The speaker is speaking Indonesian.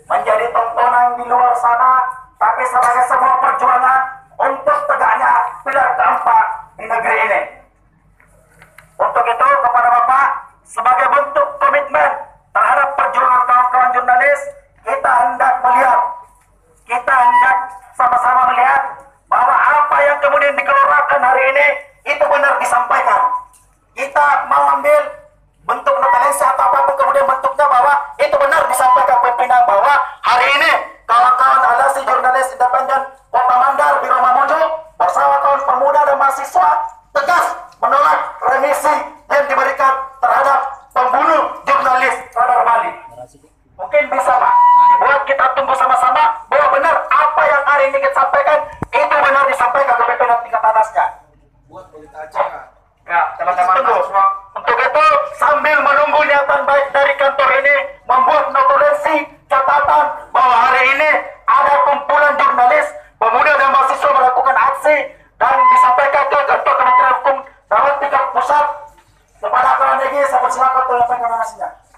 menjadi tontonan di luar sana, tapi sebagai sebuah perjuangan untuk tegaknya pilar keempat di negeri ini. Untuk itu kepada Bapak, sebagai bentuk komitmen terhadap perjuangan kawan-kawan jurnalis, kita hendak sama-sama melihat bahwa apa yang kemudian dikeluarkan hari ini itu benar disampaikan. Kita mau ambil bentuk notalensi atau apapun kemudian bentuknya, bahwa itu benar disampaikan pimpinan bahwa hari ini kawan-kawan Aliansi Jurnalis Independen Kota Mandar Biro Mamuju bersama kawan pemuda dan mahasiswa tegas menolak remisi yang diberikan terhadap pembunuh jurnalis Radar Bali. Mungkin bisa Pak dibuat, kita tunggu sama-sama bahwa benar apa yang hari ini kita sampaikan itu benar disampaikan ke pimpinan tingkat atasnya. Buat berita aja. Ya, teman-teman mahasiswa. Untuk itu sambil menunggu niatan baik dari kantor ini membuat notulensi catatan bahwa hari ini ada kumpulan jurnalis, pemuda dan mahasiswa melakukan aksi dan disampaikan ke kantor Kementerian Hukum dalam tingkat pusat. Kepada kawan lagi, saya persilakan untuk menyampaikan donasinya.